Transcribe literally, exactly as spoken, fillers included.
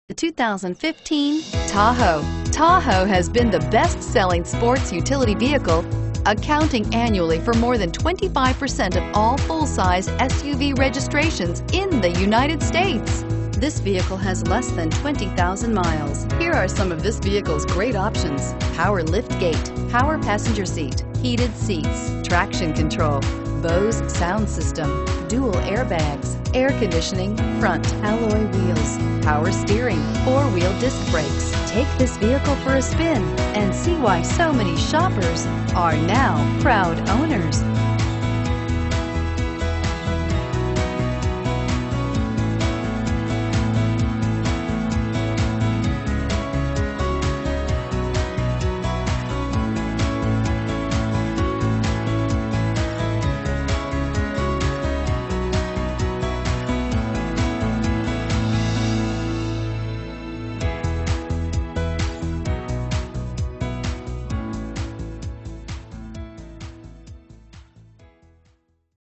The two thousand fifteen Tahoe. Tahoe has been the best-selling sports utility vehicle, accounting annually for more than twenty-five percent of all full-size S U V registrations in the United States. This vehicle has less than twenty thousand miles. Here are some of this vehicle's great options: power liftgate, power passenger seat, heated seats, traction control, Bose sound system, dual airbags, air conditioning, front alloy wheels, power steering, four-wheel disc brakes. Take this vehicle for a spin and see why so many shoppers are now proud owners.